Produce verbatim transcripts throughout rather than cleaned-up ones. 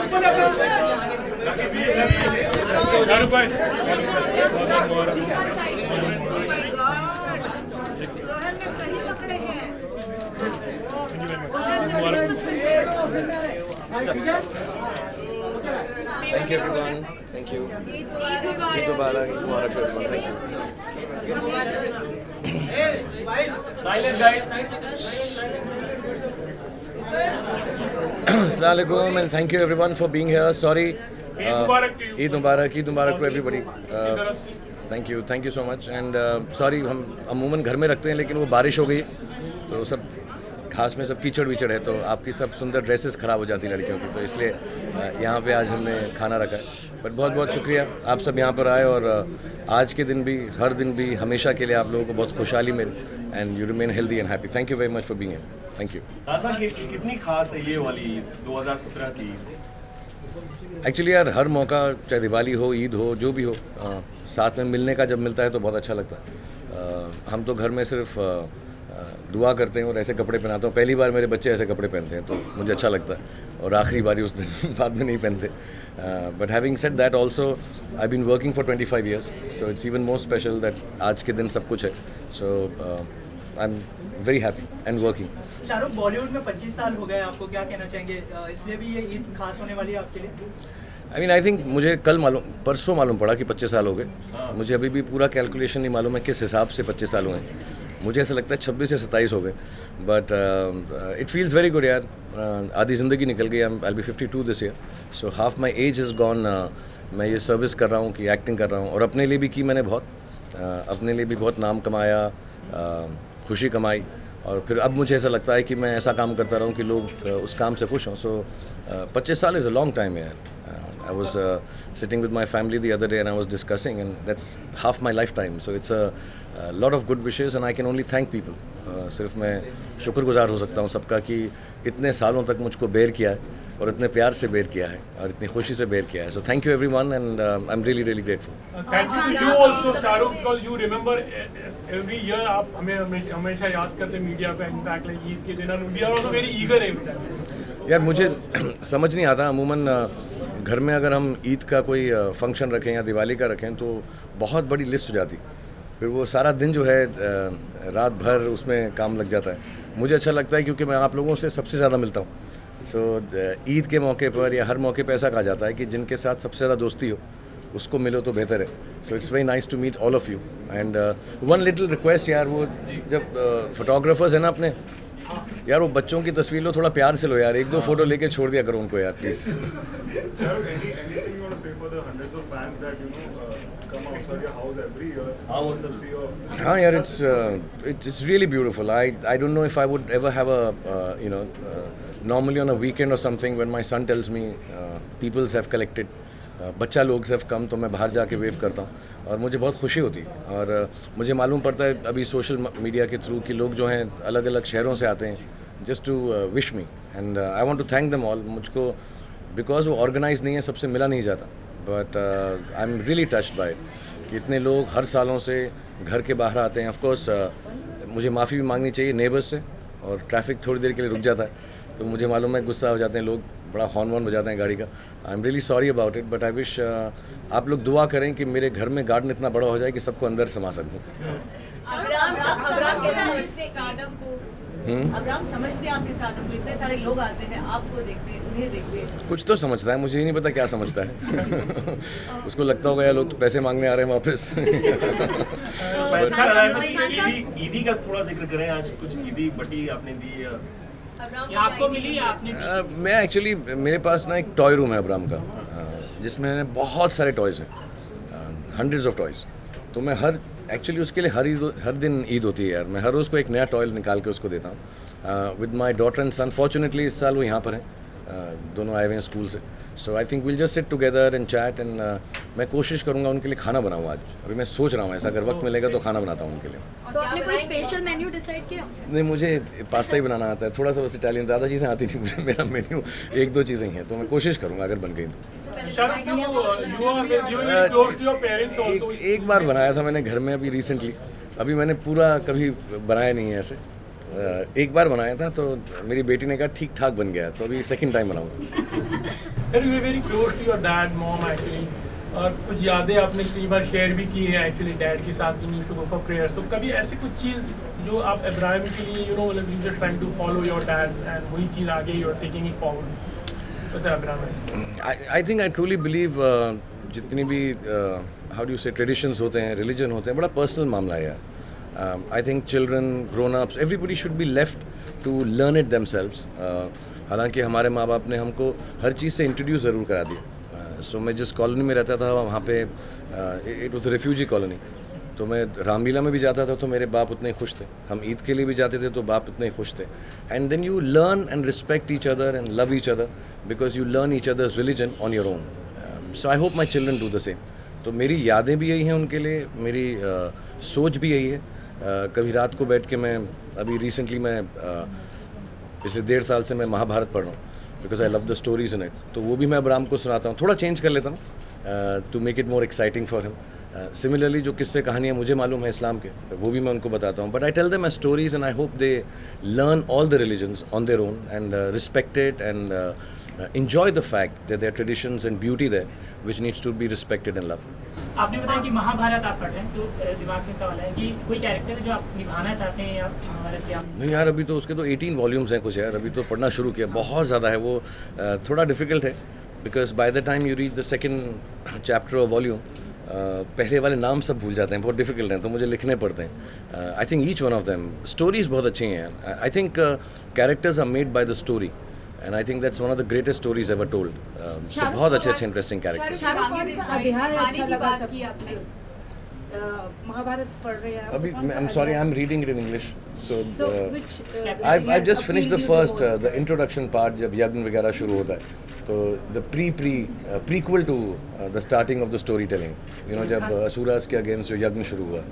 Thank you everyone. Thank you. Eid Mubarak. Eid Mubarak to everyone. Thank you. Silent guys. Assalamu alaikum and thank you everyone for being here. Sorry. Eid Mubarak to you. Eid Mubarak. Eid Mubarak to everybody. Uh, thank you. Thank you so much. And uh, sorry हम अमूमन घर में रखते हैं लेकिन वो बारिश हो गई तो सब खास में सब कीचड़ विचड़ है तो आपकी सब सुंदर ड्रेसेस ख़राब हो जाती लड़कियों की तो इसलिए यहाँ पे आज हमने खाना रखा है। बट बहुत बहुत शुक्रिया आप सब यहाँ पर आए और आज के दिन भी हर दिन भी हमेशा के लिए आप लोगों को बहुत खुशहाली मिले and you remain healthy and happy. Thank you very much for being here. Thank you. दादा कि, कितनी खास है ये वाली दो हज़ार सत्रह की? एक्चुअली यार हर मौका चाहे दिवाली हो ईद हो जो भी हो आ, साथ में मिलने का जब मिलता है तो बहुत अच्छा लगता है। आ, हम तो घर में सिर्फ आ, दुआ करते हैं और ऐसे कपड़े पहनाता हूँ। पहली बार मेरे बच्चे ऐसे कपड़े पहनते हैं तो मुझे अच्छा लगता है और आखिरी बारी उस दिन बाद में नहीं पहनते। But having said that also I been working for twenty five years so it's even more special that आज के दिन सब कुछ है। So I am very happy and working. Shahrukh Bollywood में पच्चीस साल हो गए आपको क्या कहना चाहेंगे इसलिए भी ये ईद खास होने वाली है आपके लिए? आई मीन आई थिंक मुझे कल मालूम परसों मालूम पड़ा कि पच्चीस साल हो गए। मुझे अभी भी पूरा कैलकुलेशन नहीं मालूम है किस हिसाब से पच्चीस साल हुए हैं। मुझे ऐसा लगता है छब्बीस से सत्ताईस हो गए but it feels very good यार। uh, आधी ज़िंदगी निकल गई। I be fifty two this year so half my age is gone. मैं ये सर्विस कर रहा हूँ कि एक्टिंग कर रहा हूँ और अपने लिए भी की मैंने बहुत uh, अपने लिए भी बहुत नाम कमाया uh, खुशी कमाई और फिर अब मुझे ऐसा लगता है कि मैं ऐसा काम करता रहूँ कि लोग uh, उस काम से खुश हों। सो पच्चीस साल इज़ अ लॉन्ग टाइम यार। I was uh, sitting with my family the other day and I was discussing and that's half my lifetime. So it's a, a lot of good wishes and I can only thank people. Uh, सिर्फ मैं शुक्रगुजार हो सकता हूँ सबका कि इतने सालों तक मुझको बेर किया है और इतने प्यार से बेर किया है और इतनी खुशी से बेर किया है। So thank you everyone and uh, I'm really really grateful. Uh, thank you to you also Shahrukh because you remember every year आप हमें हमेशा याद करते मीडिया पे इनफैक्ट लाइक ईद के दिन and we are also very eager every time. यार मुझे समझ नहीं आता अमूमन घर में अगर हम ईद का कोई फंक्शन रखें या दिवाली का रखें तो बहुत बड़ी लिस्ट हो जाती फिर वो सारा दिन जो है रात भर उसमें काम लग जाता है। मुझे अच्छा लगता है क्योंकि मैं आप लोगों से सबसे ज़्यादा मिलता हूँ। सो ईद के मौके पर या हर मौके पर ऐसा कहा जाता है कि जिनके साथ सबसे ज़्यादा दोस्ती हो उसको मिलो तो बेहतर है। So it's very nice to meet all of you and one little request यार वो जब फोटोग्राफर्स हैं ना अपने यार वो बच्चों की तस्वीर लो थोड़ा प्यार से लो यार एक दो फोटो लेके छोड़ दिया करो उनको यार प्लीज़। हाँ यार it's it's really beautiful. I I don't know if I would ever have a you know normally on a weekend or something when my son tells me peoples have collected बच्चा लोग have come तो मैं बाहर जाके wave करता हूँ और मुझे बहुत खुशी होती है। और uh, मुझे मालूम पड़ता है अभी सोशल मीडिया के थ्रू कि लोग जो हैं अलग अलग शहरों से आते हैं just to wish me and I want to thank them all. मुझको बिकॉज वो ऑर्गेनाइज नहीं है सबसे मिला नहीं जाता but I am really touched by कि इतने लोग हर सालों से घर के बाहर आते हैं। ऑफकोर्स uh, मुझे माफ़ी भी मांगनी चाहिए नेबर्स से और ट्रैफिक थोड़ी देर के लिए रुक जाता है तो मुझे मालूम है गुस्सा हो जाते हैं लोग बड़ा हॉर्न वॉर्न बजाते हैं गाड़ी का। I am really sorry about it but I wish आप लोग दुआ करें कि मेरे घर में गार्डन इतना बड़ा हो जाए कि सबको अंदर समा सकूँ। कुछ तो समझता है मुझे ही नहीं पता क्या समझता है उसको लगता होगा यार लोग तो पैसे मांगने आ रहे हैं वापस। ईदी का थोड़ा जिक्र करें आज कुछ ईदी बटी आपने दी आपको मिली आपने uh, मैं एक्चुअली मेरे पास ना एक टॉय रूम है अब्राम का uh, जिसमें बहुत सारे टॉयज़ हैं हंड्रेड्स ऑफ टॉयज़। तो मैं हर एक्चुअली उसके लिए हर ईद हर दिन ईद होती है यार। मैं हर रोज़ को एक नया टॉय निकाल के उसको देता हूँ with my daughter and son. Fortunately इस साल वो यहाँ पर हैं uh, दोनों आए हुए हैं स्कूल से। So I think will just sit together and chat and मैं कोशिश करूँगा उनके लिए खाना बनाऊँ आज। अभी मैं सोच रहा हूँ ऐसा अगर वक्त मिलेगा तो खाना बनाता हूँ उनके लिए। तो आपने कोई स्पेशल मेन्यू डिसाइड किया? नहीं मुझे पास्ता ही बनाना आता है थोड़ा सा बस इटालियन ज़्यादा चीज़ें आती नहीं मुझे। मेरा मेन्यू एक दो चीज़ें ही हैं तो मैं कोशिश करूँगा अगर बन गई तो। एक, एक बार बनाया था मैंने घर में अभी रिसेंटली। अभी मैंने पूरा कभी बनाया नहीं है ऐसे। एक बार बनाया था तो मेरी बेटी ने कहा ठीक ठाक बन गया तो अभी सेकंड टाइम बनाऊंगा। Sir, you were very close to your dad, mom actually. और कुछ यादें आपने कई बार शेयर भी की हैं एक्चुअली डैड के साथ you used to go for prayers. तो कभी ऐसी कुछ चीज़ जो आप इब्राहिम के लिए यू नो मतलब you just trying to follow your dad and वही चीज़ आगे you are taking it forward तो Ibrahim. I think I truly believe जितनी भी how do you say traditions होते हैं, रिलीजन होते हैं, बड़ा पर्सनल मामला है यार। I think children, grown ups, everybody should be left to learn it themselves. हालांकि हमारे माँ बाप ने हमको हर चीज़ से इंट्रोड्यूस ज़रूर करा दिया। सो uh, so, मैं जिस कॉलोनी में रहता था वहाँ पे इट वॉज रेफ्यूजी कॉलोनी, तो मैं रामलीला में भी जाता था तो मेरे बाप उतने खुश थे, हम ईद के लिए भी जाते थे तो बाप उतने खुश थे। And then you learn and respect each other and love each other because you learn each other's religion on your own. So I hope my children do the same. तो मेरी यादें भी यही हैं उनके लिए, मेरी uh, सोच भी यही है। uh, कभी रात को बैठ के मैं अभी रिसेंटली मैं uh, पिछले डेढ़ साल से मैं महाभारत पढ़ रहा हूँ because I love the stories in it, तो वो भी मैं अब्राम को सुनाता हूँ, थोड़ा चेंज कर लेता हूँ to make it more exciting for him. Similarly जो किस्से कहानियाँ मुझे मालूम है इस्लाम के, वो भी मैं उनको बताता हूँ, but I tell them my stories and I hope they learn all the religions on their own and respect it and enjoy the fact that there are traditions and beauty there which needs to be respected and loved. आपने बताया कि महाभारत आप पढ़ रहे हैं, तो दिमाग में सवाल है कि कोई कैरेक्टर जो आप निभाना चाहते हैं या महाभारत या नहीं यार, अभी तो उसके तो अठारह वॉल्यूम्स हैं कुछ यार, अभी तो पढ़ना शुरू किया, बहुत ज़्यादा है वो, थोड़ा डिफिकल्ट है because by the time you reach the second chapter of volume पहले वाले नाम सब भूल जाते हैं, बहुत डिफिकल्ट हैं, तो मुझे लिखने पड़ते हैं। I think each one of them stories बहुत अच्छी हैं। I think characters are made by the story and I think that's one of the greatest stories ever told. Um, so बहुत अच्छे अच्छे interesting characters. अध्याय अच्छा लगा सबसे? महाभारत पढ़ रहे हैं अभी I'm sorry, I'm reading it in English. So, so uh, which, uh, I've I've just finished the first uh, the introduction part जब यज्ञ वगैरह शुरू होता है, तो the pre pre uh, prequel to uh, the starting of the storytelling. You know जब असुरास के against जो यज्ञ शुरू हुआ।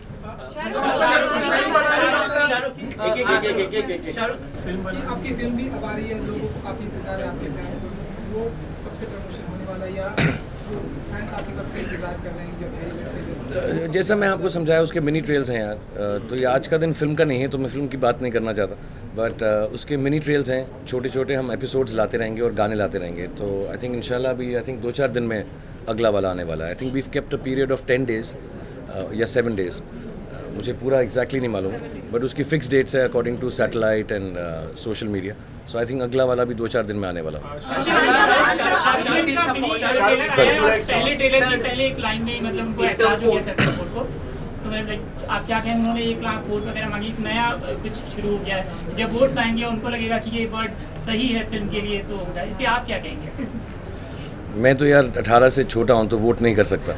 आपकी फिल्म भी अब आ रही है, लोगों को काफी इंतजार है, आपके फैन वो कब से प्रमोशन होने वाला है या जो फैंस आपकी कब से इंतजार कर रहे हैं? जब जैसा मैं आपको समझाया उसके मिनी ट्रेल्स हैं यार, तो ये आज का दिन फिल्म का नहीं है तो मैं फिल्म की बात नहीं करना चाहता, बट उसके मिनी ट्रेल्स हैं, छोटे छोटे हम एपिसोड्स लाते रहेंगे और गाने लाते रहेंगे। तो आई थिंक इंशाल्लाह अभी आई थिंक दो चार दिन में अगला वाला आने वाला है। I think we kept a period of ten days या सेवन डेज, मुझे पूरा एग्जैक्टली नहीं मालूम, बट उसकी फिक्स डेट्स है according to satellite and social media. So I think अगला वाला भी दो चार दिन में आने वाला। पहले ट्रेलर की पहले एक लाइन में मतलब उनको एतराज हो गया सेंसर बोर्ड को, तो मतलब आप क्या कहेंगे, उन्होंने एक लाख वोट वगैरह मांगी, एक नया कुछ शुरू हो गया है, जब वोट्स आएंगे उनको लगेगा कि ये वर्ड सही है फिल्म के लिए, तो होगा, इस पर आप क्या कहेंगे? मैं तो यार अठारह से छोटा हूँ तो वोट नहीं कर सकता।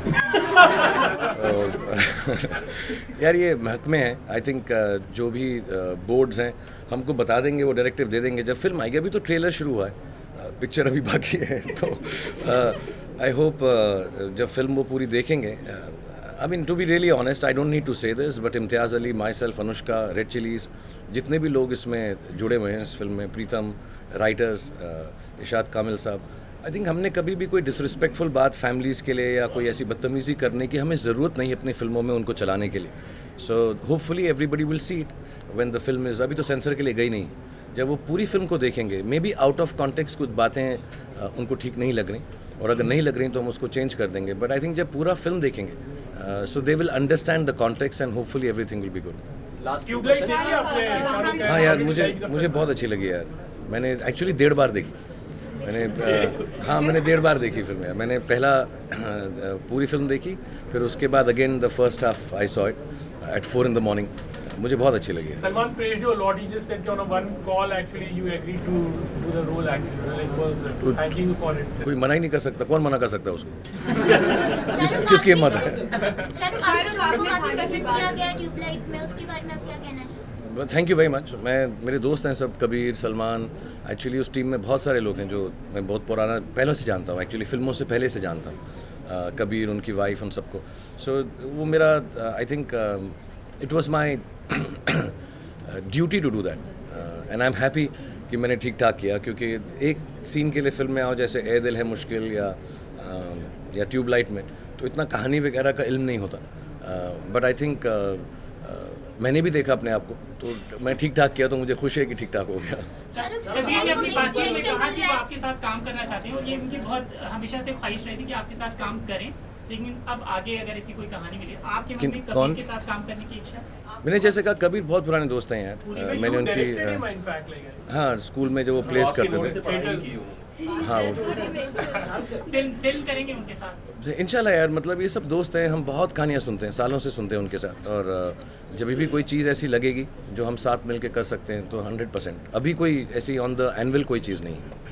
यार ये महकमे हैं, आई थिंक जो भी बोर्ड्स हैं हमको बता देंगे, वो डायरेक्टिव दे देंगे जब फिल्म आएगी। अभी तो ट्रेलर शुरू हुआ है, पिक्चर अभी बाकी है, तो आई होप जब फिल्म वो पूरी देखेंगे। I mean to be really honest, I don't need to say this, but Imtiaz Ali, myself, Anushka, Red Chillies, जितने भी लोग इसमें जुड़े हुए हैं इस फिल्म में, प्रीतम, राइटर्स, इशाद कामिल साहब, आई थिंक हमने कभी भी कोई डिसरिस्पेक्टफुल बात फैमिलीज़ के लिए या कोई ऐसी बदतमीज़ी करने की हमें ज़रूरत नहीं अपनी फिल्मों में उनको चलाने के लिए। So hopefully everybody will see it when the film is, अभी तो सेंसर के लिए गई नहीं, जब वो पूरी फिल्म को देखेंगे, maybe out of context कुछ बातें uh, उनको ठीक नहीं लग रही, और अगर नहीं लग रही तो हम उसको चेंज कर देंगे, बट आई थिंक जब पूरा फिल्म देखेंगे so they will understand the context and hopefully everything will be good. हाँ यार, मुझे मुझे बहुत अच्छी लगी यार, मैंने एक्चुअली डेढ़ बार देखी, मैंने आ, हाँ मैंने डेढ़ बार देखी फिल्म। मैंने पहला आ, पूरी फिल्म देखी, फिर उसके बाद again the first half I saw it at four in the morning, मुझे बहुत अच्छी लगी। Salman praised you a lot. He just said on a one call actually you agreed to do the role actually. Like was thanking you for it. कोई मना ही नहीं कर सकता, कौन मना कर सकता है उसको? किस, किसकी हिम्मत है? सर आपको काफी पसंद किया गया ट्यूबलाइट में, उसके बारे में आप क्या कहना चाहते हैं? Thank you very much. मैं मेरे दोस्त हैं सब, कबीर, सलमान, एक्चुअली उस टीम में बहुत सारे लोग हैं जो मैं बहुत पुराना पहले से जानता हूँ, एक्चुअली फिल्मों से पहले से जानता हूँ, कबीर, उनकी वाइफ, उन सबको। सो so, वो मेरा I think it was my duty to do that and I am happy कि मैंने ठीक ठाक किया, क्योंकि एक सीन के लिए फिल्म में आओ जैसे ए दिल है मुश्किल या uh, या ट्यूबलाइट में, तो इतना कहानी वगैरह का इल्म नहीं होता, बट आई थिंक मैंने भी देखा अपने आप को, तो मैं ठीक ठाक किया तो मुझे खुशी है कि ठीक ठाक हो गया। कबीर ने अपनी बातचीत में कहा कि वो आपके साथ काम करना चाहते हैं और ये उनकी बहुत हमेशा से ख्वाहिश रही थी कि आपके साथ काम करें, लेकिन अब आगे अगर इसकी कोई कहानी मिले आपके मन में कबीर के साथ काम करने की इच्छा? मैंने जैसे कहा कबीर बहुत पुराने दोस्त हैं यार, मैंने उनकी हाँ स्कूल में जो वो प्लेस करते थे, हाँ फिल्म करेंगे उनके साथ इंशाल्लाह यार। मतलब ये सब दोस्त हैं, हम बहुत कहानियाँ सुनते हैं, सालों से सुनते हैं उनके साथ, और जब भी कोई चीज़ ऐसी लगेगी जो हम साथ मिलके कर सकते हैं तो हंड्रेड परसेंट। अभी कोई ऐसी ऑन द एनुअल कोई चीज़ नहीं है।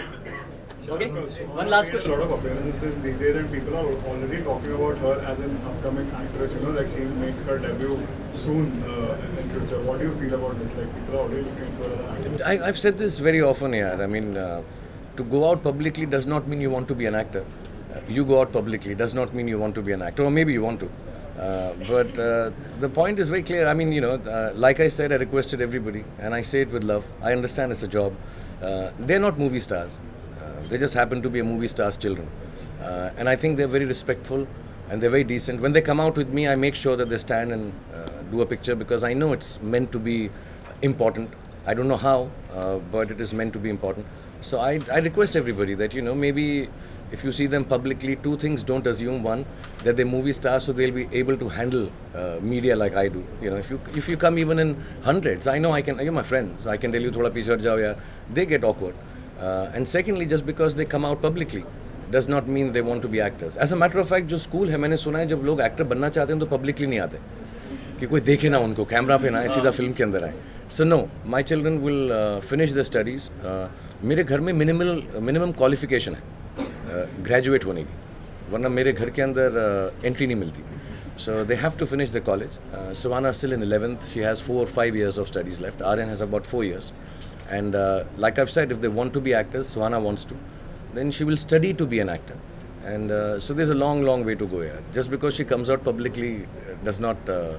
Okay, one last question. A lot of appearances these days, and people are already talking about her as an upcoming actress. You know, like she'll make her debut soon uh, in future. What do you feel about this? Like people are already looking for her as an actress. I, I've said this very often, yeah. I mean, uh, to go out publicly does not mean you want to be an actor. Uh, you go out publicly does not mean you want to be an actor, or maybe you want to. Uh, but uh, the point is very clear. I mean, you know, uh, like I said, I requested everybody, and I say it with love. I understand it's a job. Uh, they're not movie stars. They just happen to be a movie star's children. Uh, and I think they're very respectful and they're very decent. When they come out with me, I make sure that they stand and uh, do a picture because I know it's meant to be important. I don't know how, uh, but it is meant to be important. So I, I request everybody that, you know, maybe if you see them publicly, two things don't assume. One, that they're movie stars, so they'll be able to handle uh, media like I do. You know, if you if you come even in hundreds, I know I can, you're my friends, I can tell you, thoda piche hat jao yaar. They get awkward. Uh, and secondly, just because they come out publicly does not mean they want to be actors. As a matter of fact, जो school है मैंने सुना है जब लोग actor बनना चाहते हैं तो पब्लिकली नहीं आते कि कोई देखे ना उनको, कैमरा पे ना आए, सीधा फिल्म के अंदर आए. So no, my children will uh, finish their studies. Uh, मेरे घर में मिनिमल मिनिमम क्वालिफिकेशन है ग्रेजुएट uh, होने की, वरना मेरे घर के अंदर एंट्री uh, नहीं मिलती. So they have to finish their college. Uh, Savannah is still in eleventh. She has four or five years of studies left. Aryan has about four years. And uh, like I've said, if they want to be actors, Savannah wants to, then she will study to be an actor. And uh, so there's a long, long way to go here. Just because she comes out publicly does not uh,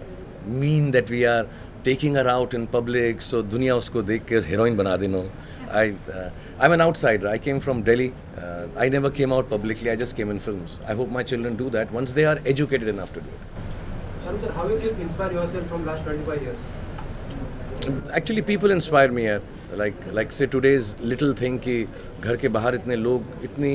mean that we are taking her out in public. So dunya usko dekh ke heroine bana de, no. I, uh, I'm an outsider. I came from Delhi. Uh, I never came out publicly. I just came in films. I hope my children do that once they are educated enough to do it. Shahrukh sir, how have you inspired yourself from last twenty-five years? Actually, people inspire me यार. Like, like say today's little thing कि घर के बाहर इतने लोग, इतनी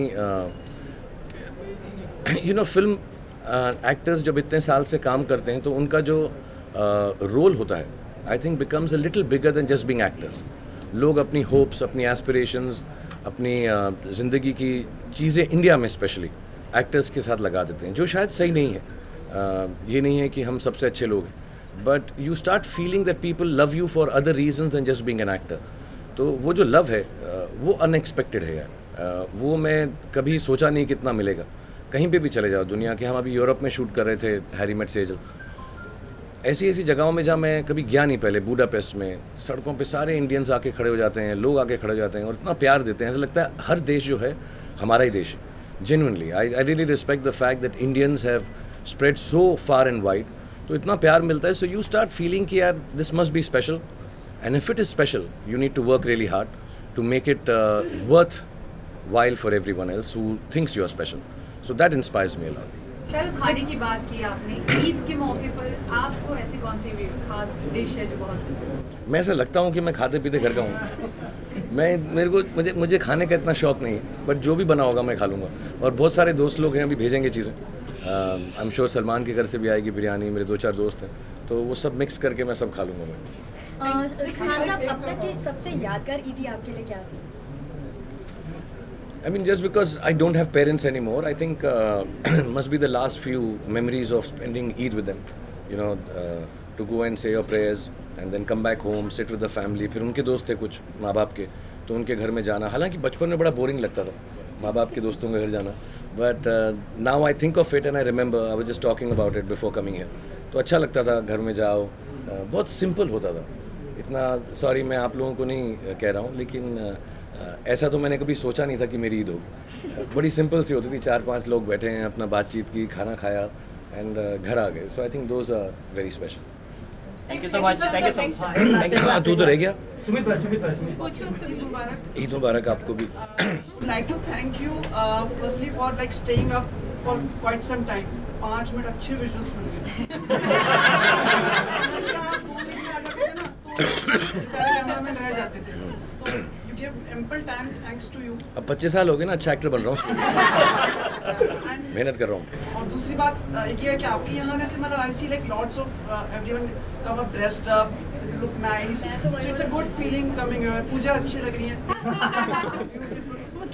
you know, film uh, actors जब इतने साल से काम करते हैं तो उनका जो रोल uh, होता है, I think becomes a little bigger than just being actors. लोग अपनी hopes, अपनी aspirations, अपनी uh, ज़िंदगी की चीज़ें इंडिया में स्पेशली एक्टर्स के साथ लगा देते हैं, जो शायद सही नहीं है. uh, ये नहीं है कि हम सबसे अच्छे लोग हैं, but you start feeling that people love you for other reasons than just being an actor. तो वो जो love है वो unexpected है यार. वो मैं कभी सोचा नहीं कितना मिलेगा. कहीं पे भी चले जाओ दुनिया के, हम अभी यूरोप में शूट कर रहे थे हैरी मेट सेजल, ऐसी ऐसी जगहों में जहाँ मैं कभी गया नहीं पहले, बुडापेस्ट में सड़कों पे सारे इंडियंस आके खड़े हो जाते हैं, लोग आके खड़े हो जाते हैं और इतना प्यार देते हैं, ऐसा लगता है हर देश जो है हमारा ही देश है. Genuinely, I, I really respect the fact that Indians have spread so far and wide. तो इतना प्यार मिलता है. सो यू स्टार्ट फीलिंग कि यार this must be special, and if it is special you need to work really hard to make it worthwhile for everyone else who thinks you are special. So that inspires me a lot. चल, खाने की बात की आपने, ईद के मौके पर आपको ऐसी कौन सी खास डिश है जो बहुत पसंद है? मैं ऐसा लगता हूँ कि मैं खाते पीते घर का हूँ. मैं मेरे को मुझे मुझे खाने का इतना शौक नहीं है, बट जो भी बना होगा मैं खा लूँगा. और बहुत सारे दोस्त लोग हैं अभी भेजेंगे चीज़ें. आई एम श्योर सलमान के घर से भी आएगी बिरयानी, मेरे दो चार दोस्त हैं, तो वो सब मिक्स करके मैं सब खा लूँगा मैं. खान साहब, अब तक की सबसे यादगार ईदी आपके लिए क्या थी? I mean, just because I don't have parents anymore, I think uh, must be the last few memories of spending Eid with them. You know, uh, to go and say your prayers and then come back home, sit with the family. फिर उनके दोस्त थे कुछ माँ बाप के, तो उनके घर में जाना. हालांकि बचपन में बड़ा बोरिंग लगता था माँ बाप के दोस्तों के घर जाना, but uh, now I think of it and I remember I was just talking about it before coming here. तो अच्छा लगता था, घर में जाओ, uh, बहुत सिंपल होता था. इतना सॉरी मैं आप लोगों को नहीं कह रहा हूँ, लेकिन uh, ऐसा तो मैंने कभी सोचा नहीं था कि मेरी ईद होगी. बड़ी सिंपल सी होती थी, चार पांच लोग बैठे हैं, अपना बातचीत की, खाना खाया एंड घर आ गए. So I think those are very special. Thank you so much. Thank you so much. Thank you. हाँ, तू तो रह गया. सुमित भाई, सुमित भाई, सुमित. ईद मुबारक. ईद मुबारक आपको भी. Like to thank you uh, firstly for like staying up for quite some time. पाँच मिनट अच्छे विजुअल्स मिल गए। आप दो मिनट में आ जाते थे ना तो कैमरामैन रह जाते थे, तो you give ample time thanks to you. अब पच्चीस साल हो गए ना, अच्छा एक्टर बन रहा हूँ, मेहनत कर रहा हूँ। और दूसरी बात एक ये है कि आपके यहाँ से मतलब I see like lots of everyone come up dressed up, look nice, so it's a good feeling coming here. पूजा अच्छी लग रही है,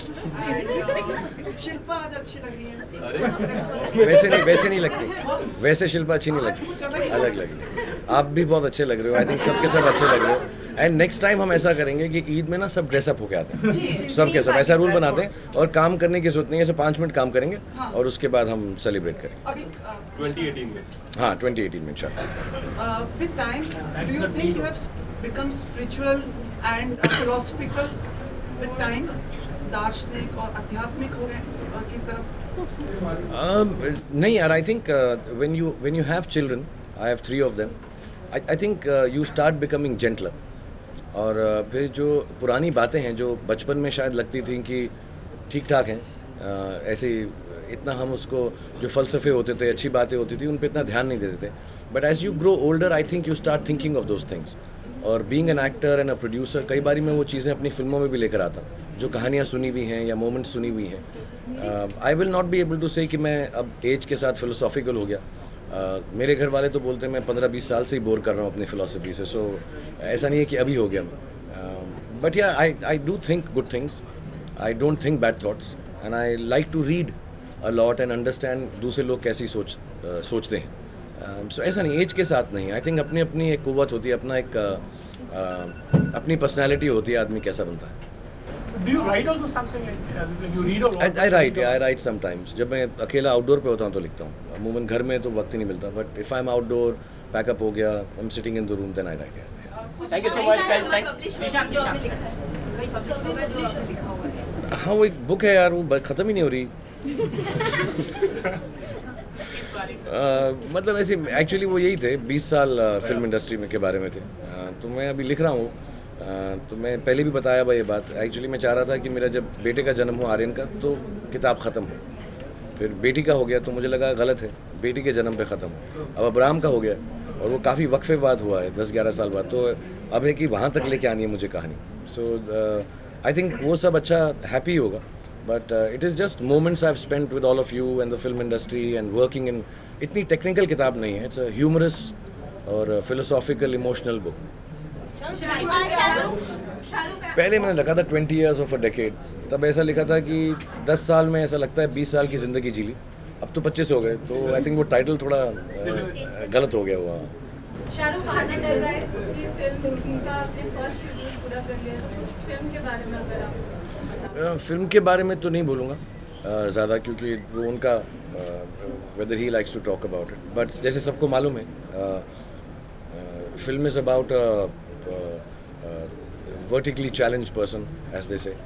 शिल्पा आज अच्छी लग रही है। वैसे नहीं वैसे नहीं लगती, वैसे शिल्पा अच्छी नहीं लगती, अलग लग रही है। आप भी बहुत अच्छे लग रहे हो, आई थिंक सबके सब अच्छे लग रहे हो। एंड नेक्स्ट टाइम हम ऐसा करेंगे कि ईद में ना सब ड्रेसअप होके आते हैं, सब के सब ऐसा रूल बनाते हैं, और काम करने की जरूरत नहीं है, ऐसे पाँच मिनट काम करेंगे और उसके बाद हम सेलिब्रेट करेंगे ट्वेंटी एटीन में। हाँ ट्वेंटी एटीन में इंशाल्लाह। With time do you think you have become spiritual and philosophical with time, दार्शनिक और आध्यात्मिक हो गए की तरफ? uh, नहीं यार, I think when you when you have children, I have three of them, I think you start becoming gentler. और uh, फिर जो पुरानी बातें हैं जो बचपन में शायद लगती थी कि ठीक ठाक हैं, uh, ऐसे ही इतना हम उसको, जो फ़लसफ़े होते थे, अच्छी बातें होती थी, उन पर इतना ध्यान नहीं देते थे। But as you grow older I think you start thinking of those things. और being an actor and a producer, कई बारी मैं वो चीज़ें अपनी फिल्मों में भी लेकर आता हूँ, जो कहानियाँ सुनी हुई हैं या मोमेंट्स सुनी हुई हैं। I will not be able to say कि मैं अब एज के साथ फिलोसॉफिकल हो गया। uh, मेरे घर वाले तो बोलते हैं मैं पंद्रह बीस साल से ही बोर कर रहा हूँ अपनी फ़िलासफ़ी से, सो so, ऐसा नहीं है कि अभी हो गया। But yeah I I do think good things, I don't think bad thoughts, and I like to read a lot and understand दूसरे लोग कैसी सोच uh, सोचते हैं। सो so, ऐसा नहीं, एज के साथ नहीं, आई थिंक अपनी अपनी एक कुव्वत होती है, अपना एक uh, uh, अपनी पर्सनैलिटी होती है, आदमी कैसा बनता है। Do you write also something like uh, you read a lot? I, I write, yeah, I write sometimes. जब मैं अकेला आउटडोर पे होता हूँ तो लिखता हूँ, अमूमन घर में तो वक्त ही नहीं मिलता, but if I am outdoor, pack up हो गया, I am sitting in the room, then I write. Thank you so much guys, thanks. Nishant हाँ वो एक बुक है यार, वो ख़त्म ही नहीं हो रही। uh, मतलब ऐसे एक्चुअली वो यही थे, बीस साल फिल्म इंडस्ट्री में के बारे में थे, uh, तो मैं अभी लिख रहा हूँ। Uh, तो मैं पहले भी बताया भाई ये बात, एक्चुअली मैं चाह रहा था कि मेरा जब बेटे का जन्म हो आर्यन का तो किताब ख़त्म हो, फिर बेटी का हो गया तो मुझे लगा गलत है, बेटी के जन्म पे ख़त्म हो। अब अब्राहम का हो गया और वो काफ़ी वक्फे बाद हुआ है, दस ग्यारह साल बाद, तो अब है कि वहाँ तक लेके आनी है मुझे कहानी। सो आई थिंक वो सब अच्छा हैप्पी होगा, but it is just moments I have spent with all of you and the film industry and working in, इतनी टेक्निकल किताब नहीं है, इट्स अ ह्यूमरस और फिलोसॉफिकल इमोशनल बुक। पहले मैंने लिखा था twenty years of a decade, तब ऐसा लिखा था कि दस साल में ऐसा लगता है बीस साल की ज़िंदगी जी ली, अब तो पच्चीस हो गए, तो आई थिंक वो टाइटल थोड़ा आ, गलत हो गया हुआ। शाहरुख खान कर रहा है कि फिल्म का अपने फर्स्ट शेड्यूल पूरा कर लिया, तो कुछ फिल्म के बारे में अगर आप? फिल्म के बारे में तो नहीं बोलूँगा ज़्यादा, क्योंकि वो उनका वेदर ही likes to talk about it, but जैसे सबको मालूम है film is about vertically challenge person as they say,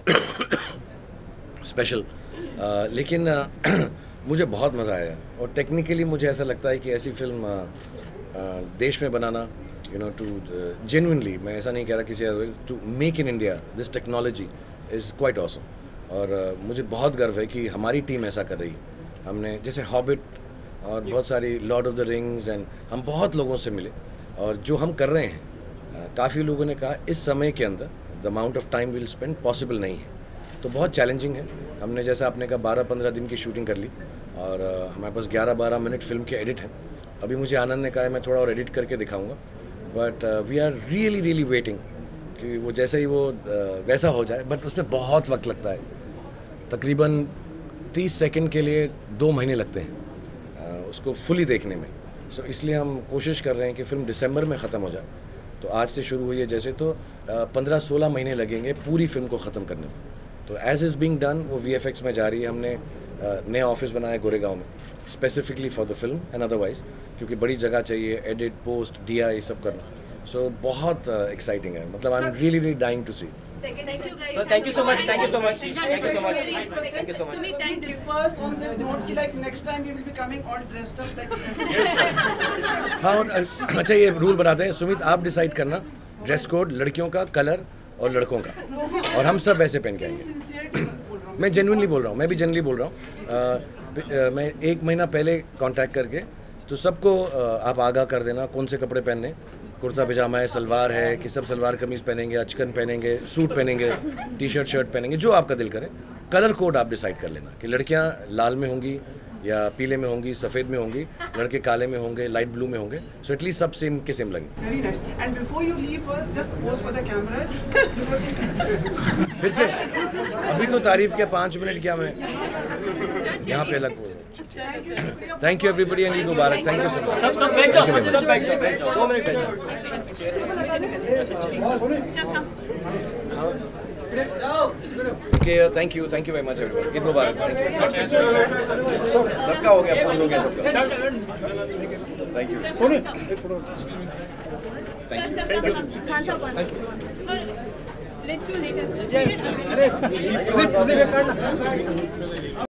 special. लेकिन uh, मुझे बहुत मज़ा आया, और टेक्निकली मुझे ऐसा लगता है कि ऐसी फिल्म uh, uh, देश में बनाना, यू नो, टू जेन्युइनली, मैं ऐसा नहीं कह रहा किसी otherwise, to make in India this technology is quite awesome. और uh, मुझे बहुत गर्व है कि हमारी टीम ऐसा कर रही है। हमने जैसे हॉबिट और बहुत सारी Lord of the Rings, and हम बहुत लोगों से मिले, और जो हम कर रहे हैं, काफ़ी लोगों ने कहा इस समय के अंदर the amount of time will spend possible नहीं है, तो बहुत चैलेंजिंग है। हमने जैसा आपने कहा बारह पंद्रह दिन की शूटिंग कर ली, और uh, हमारे पास ग्यारह बारह मिनट फिल्म के एडिट हैं। अभी मुझे आनंद ने कहा है मैं थोड़ा और एडिट करके दिखाऊंगा, but we are really really waiting कि वो जैसे ही वो uh, वैसा हो जाए, बट उसमें बहुत वक्त लगता है, तकरीबन तीस सेकंड के लिए दो महीने लगते हैं uh, उसको फुली देखने में। सो so, इसलिए हम कोशिश कर रहे हैं कि फ़िल्म दिसंबर में ख़त्म हो जाए, तो आज से शुरू हुई है जैसे, तो पंद्रह सोलह महीने लगेंगे पूरी फिल्म को ख़त्म करने में। तो एज इज़ बीइंग डन वो वी एफ एक्स में जा रही है। हमने नया ऑफिस बनाया गोरेगांव में specifically for the film and otherwise, क्योंकि बड़ी जगह चाहिए, एडिट, पोस्ट, डी आई सब करना। सो so, बहुत एक्साइटिंग uh, है, मतलब I am really really dying to see. Thank you so much, thank you so much, thank you so much, thank you so much. Disperse on this note कि like next time we will be coming all dressed up like हाँ, और अच्छा ये rule बनाते हैं सुमित, आप decide करना dress code, लड़कियों का कलर और लड़कों का, और हम सब वैसे पहन के आएंगे। मैं जेन्युइनली बोल रहा हूँ, मैं भी जेन्युइनली बोल रहा हूँ। मैं एक महीना पहले कांटेक्ट करके तो सबको आप आगाह कर देना कौन से कपड़े पहनने, कुर्ता पजामा है, सलवार है कि सब सलवार कमीज़ पहनेंगे, अचकन पहनेंगे, सूट पहनेंगे, टी शर्ट शर्ट पहनेंगे, जो आपका दिल करे। कलर कोड आप डिसाइड कर लेना कि लड़कियां लाल में होंगी या पीले में होंगी, सफ़ेद में होंगी, लड़के काले में होंगे, लाइट ब्लू में होंगे। सो एटलीस्ट सब सेम के सेम लगेंगे। Very nice. And before you leave, uh, just pose for the cameras. फिर से अभी तो तारीफ के पाँच मिनट क्या मैं यहाँ पे अलग बोल। Thank you everybody and Eid मुबारक। Thank you so much. सब सब बैठ जाओ, सब सब बैठ जाओ, दो मिनट बैठ जाओ। Okay, thank you, thank you very much everyone. Eid मुबारक। सबका हो गया, पोज हो गया सबका। Thank you. Thank you. Khan sahab thank you. Let's do letter.